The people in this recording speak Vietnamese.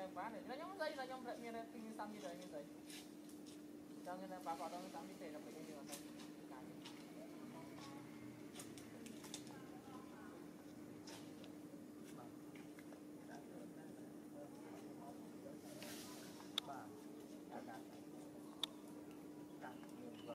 đang bán này nó nhóm dây là nhóm lại như là kinh xăm như này như vậy cho nên là bà có đang xăm như thế là